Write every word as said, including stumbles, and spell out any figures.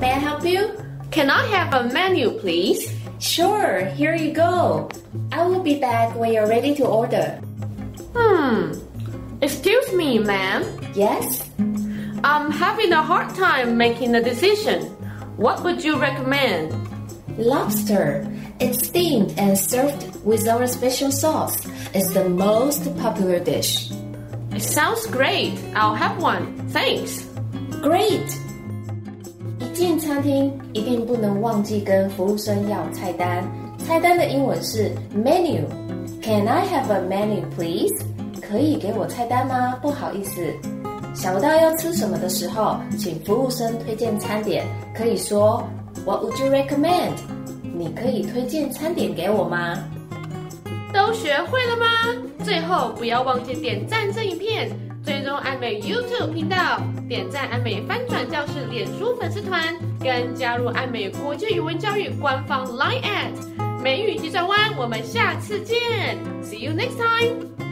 May I help you? Can I have a menu, please? Sure, here you go. I will be back when you're ready to order. Hmm. Excuse me, ma'am. Yes? I'm having a hard time making a decision. What would you recommend? Lobster. It's steamed and served with our special sauce. It's the most popular dish. It sounds great. I'll have one. Thanks. Great! 一进餐厅一定不能忘记跟服务生要菜单。菜单的英文是 menu. Can I have a menu, please? 可以给我菜单吗？不好意思。想不到要吃什么的时候，请服务生推荐餐点，可以说 What would you recommend? 你可以推荐餐点给我吗？ 都学会了吗？最后不要忘记点赞这影片，追踪安美 YouTube 频道，点赞安美翻转教室脸书粉丝团，跟加入安美国际语文教育官方 Line at 美语急转弯。我们下次见 ，See you next time。